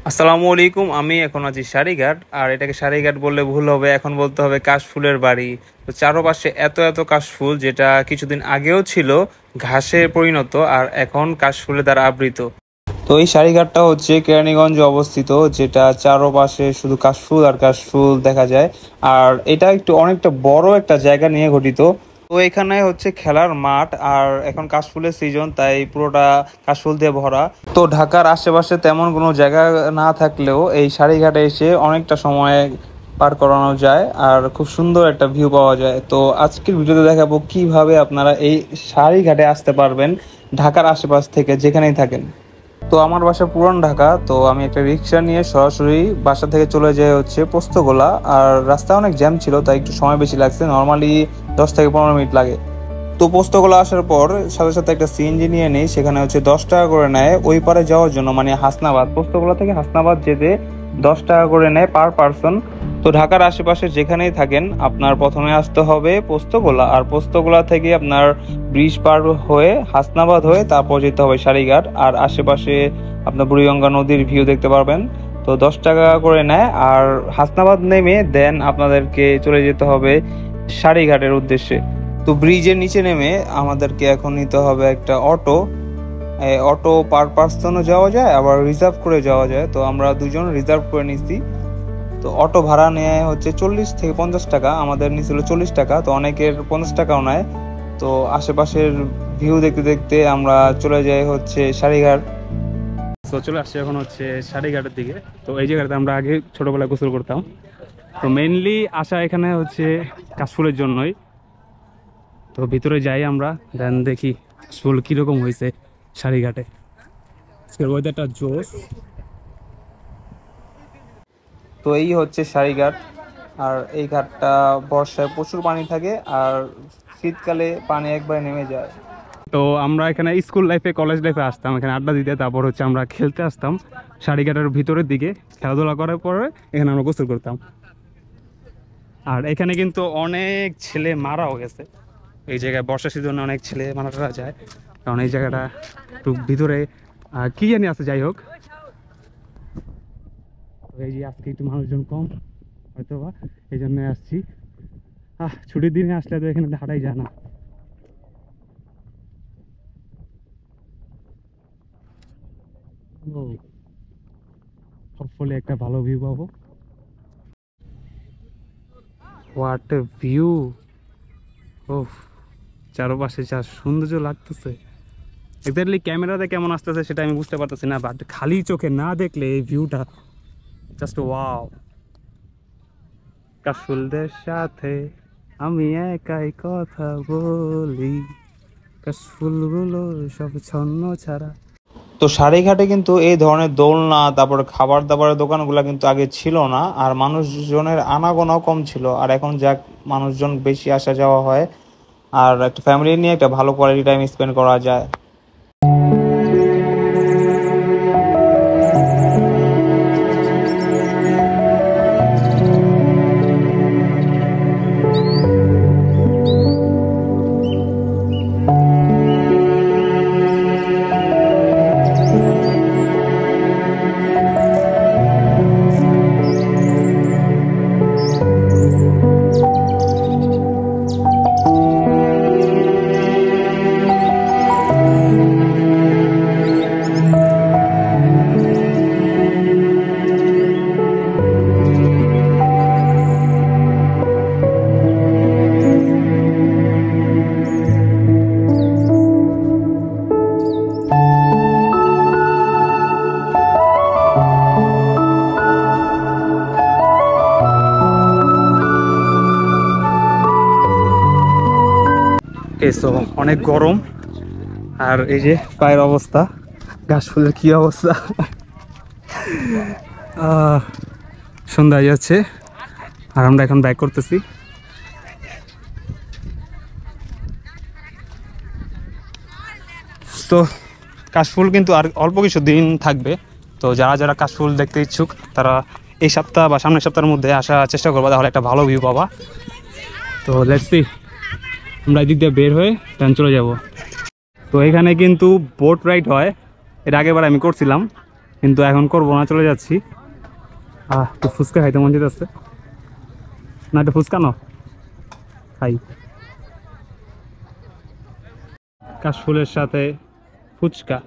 আসসালামু আলাইকুম। আমি এখন আছি সারিঘাট, আর এটাকে সারিঘাট বললে ভুল হবে, এখন বলতে হবে কাশফুলের বাড়ি। তো চারপাশে এত এত কাশফুল, যেটা কিছুদিন আগেও ছিল ঘাসে পরিণত আর এখন কাশফুলে দ্বারা আবৃত। তো এই সারিঘাটটা হচ্ছে কেরানীগঞ্জে অবস্থিত, যেটা চারপাশে শুধু কাশফুল আর কাশফুল দেখা যায়। আর এটা একটু অনেকটা বড় একটা জায়গা নিয়ে গঠিত। তো এখানে হচ্ছে খেলার মাঠ, আর এখন কাশফুলের সিজন, তাই পুরোটা কাশফুল দিয়ে ভরা। তো ঢাকার আশেপাশে তেমন কোনো জায়গা না থাকলেও এই সারিঘাটে এসে অনেকটা সময় পার করানো যায় আর খুব সুন্দর একটা ভিউ পাওয়া যায়। তো আজকের ভিডিওতে দেখাবো কিভাবে আপনারা এই সারিঘাটে আসতে পারবেন ঢাকার আশেপাশ থেকে, যেখানেই থাকেন। তো আমার বাসা পুরান ঢাকা, তো আমি একটা রিক্সা নিয়ে সরাসরি বাসা থেকে চলে যাই হচ্ছে পোস্তগোলা। আর রাস্তায় অনেক জ্যাম ছিল, তাই একটু সময় বেশি লাগছে, নর্মালি 10 থেকে 15 মিনিট লাগে। তো পোস্তগোলা আসার পর সাথে সাথে একটা সিএনজি নিয়ে নিই, সেখানে হচ্ছে 10 টাকা করে নেয় ওই পারে যাওয়ার জন্য, মানে হাসনাবাদ। পোস্তগোলা থেকে হাসনাবাদ যেতে 10 টাকা করে নেয় পার পারসন। তো ঢাকার আশেপাশে যেখানেই থাকেন, আপনার প্রথমে আসতে হবে পোস্তগোলা, আর পোস্তগোলা থেকে আপনার ব্রিজ পার হয়ে হাসনাবাদ হয়ে তারপর যেতে হবে সারিঘাট। আর আশেপাশে আপনার বুড়িগঙ্গা নদীর ভিউ দেখতে পারবেন। তো 10 টাকা করে নেয়, আর হাসনাবাদ নেমে দেন আপনাদেরকে চলে যেতে হবে সারিঘাটের উদ্দেশ্যে। তো ব্রিজের নিচে নেমে আমাদেরকে এখন নিতে হবে একটা অটো। অটো পার পার্সনও যাওয়া যায়, আবার রিজার্ভ করে যাওয়া যায়। তো আমরা দুজন রিজার্ভ করে নিচ্ছি। তো অটো ভাড়া নেয় হচ্ছে 40 থেকে 50 টাকা, আমাদের নিছিল 40 টাকা। তো অনেকের 50 টাকাও নেয়। তো আশেপাশের ভিউ দেখতে দেখতে আমরা চলে যাই হচ্ছে সারিঘাট। তো চলে আসছি এখন হচ্ছে সারিঘাটের দিকে। তো এই জায়গাতে আমরা আগে ছোটবেলায় গোসল করতাম। তো মেইনলি আসা এখানে হচ্ছে কাশফুলের জন্যই। তো ভিতরে যাই আমরা, দেন দেখি কাশফুল কিরকম হয়েছে সারিঘাটে। আজকের ওয়েদারটা জোস। তো এই হচ্ছে সারিঘাট, আর এই ঘাটটা বর্ষায় প্রচুর পানি থাকে, আর শীতকালে পানি একবারে নেমে যায়। তো আমরা এখানে স্কুল লাইফে কলেজ লাইফে আসতাম এখানে আড্ডা দিতে, তারপর হচ্ছে আমরা খেলতে আসতাম সারিঘাটের ভিতরের দিকে। খেলাধুলা করার পরে এখানে আমরা গোসল করতাম। আর এখানে কিন্তু অনেক ছেলে মারাও গেছে এই জায়গায়, বর্ষা সিজনে অনেক ছেলে মারা যায়, কারণ এই জায়গাটা একটু ভিতরে কি জানি আছে। যাই হোক, এই যে আজকে একটু মানুষজন কম হয়তো বা, এই জন্য আসছি। ছুটির দিনে আসলে তো এখানে হাঁটাই যায় না। হোপফুলি একটা ভালো ভিউ পাবো। What a view! ওহ, চারপাশে যা সৌন্দর্য লাগতেছে। এক্স্যাক্টলি ক্যামেরাতে কেমন আসতেছে সেটা আমি বুঝতে পারতেছি না, বাট খালি চোখে না দেখলে এই ভিউটা জাস্ট ওয়াও। কাশফুলদের সাথে আমি একাই কথা বলি, কাশফুলগুলো সব ছন্ন ছাড়া। তো সারিঘাটে কিন্তু এই ধরনের দোলনা, তারপর খাবার দাবারের দোকানগুলো কিন্তু আগে ছিল না, আর মানুষজনের আনাগোনাও কম ছিল। আর এখন যাক মানুষজন বেশি আসা যাওয়া হয়, আর একটা ফ্যামিলি নিয়ে একটা ভালো কোয়ালিটি টাইম স্পেন্ড করা যায়। অনেক গরম, আর এই যে পায়ের অবস্থা, ঘাস ফুলের কি অবস্থা। সন্ধ্যা যাচ্ছে, আর আমরা এখন ব্যাক করতেছি। তো কাশফুল কিন্তু আর অল্প কিছু দিন থাকবে। তো যারা যারা কাশফুল দেখতে ইচ্ছুক, তারা এই সপ্তাহ বা সামনের সপ্তাহের মধ্যে আসার চেষ্টা করবো, তাহলে একটা ভালো ভিউ পাবা। তো লেটস সি, আমরা এই দিক দিয়ে বের হয়ে দেন চলে যাব। তো এখানে কিন্তু বোট রাইড হয়, এর আগেবার আমি করছিলাম, কিন্তু এখন করবো না, চলে যাচ্ছি। একটু ফুচকা খাইতে মন যেতেছে না, একটু ফুচকা ন খাই। কাশফুলের সাথে ফুচকা।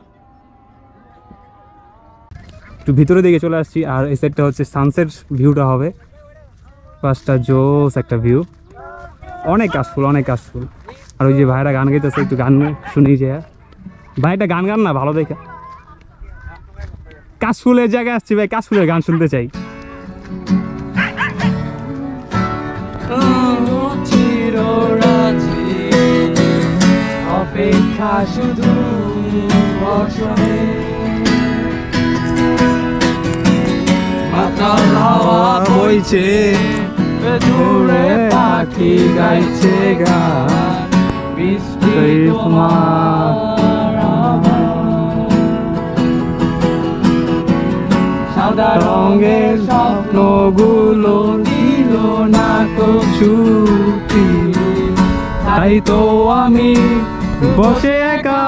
একটু ভিতরে দিকে চলে আসছি, আর এই সাইডটা হচ্ছে সানসেট ভিউটা হবে। পাঁচটা জোস একটা ভিউ, অনেক কাশফুল, অনেক কাশফুল। আর ওই যে ভাইরা গান গাইতেছে, একটু গান শুনি যে। ভাইটা গান গান না ভালো দেখে। কাশফুলের জায়গায় আসছি ভাই, কাশফুলের গান শুনতে চাই। অপেক্ষা শুধু মাতাল হাওয়া বইছে, দূরে পাখি গাইছে গান, বৃষ্টি তোমার সাদা রঙের স্বপ্নগুলো দিল না তো ছুটি, তাই তো আমি বসে একা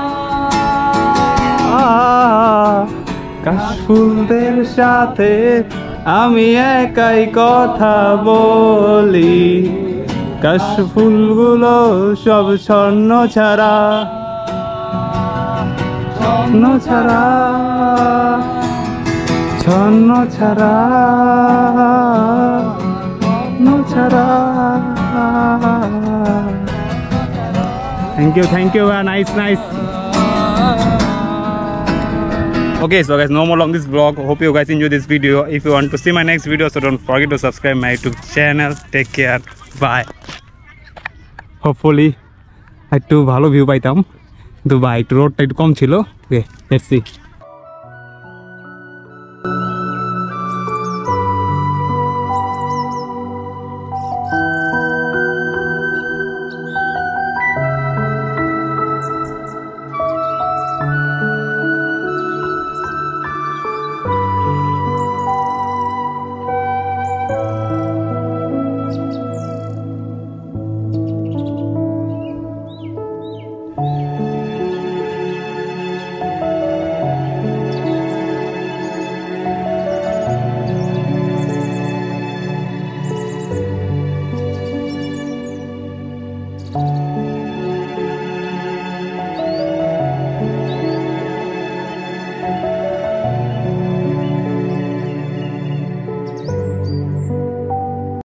কাশফুলদের সাথে আমি একাই কথা বলি। কাশফুলগুলো সব ছন্ন ছাড়া, ছন্ন ছাড়া, ছন্ন ছাড়া, ছন্ন ছাড়া। Thank you, nice. Okay, so guys, no more long this vlog. Hope you guys enjoy this video. If you want to see my next video, so don't forget to subscribe my YouTube channel. Take care, bye. Hopefully একটু ভালো view পাইতাম, কিন্তু ভাই একটু রোডটা একটু কম ছিল। Okay, let's see.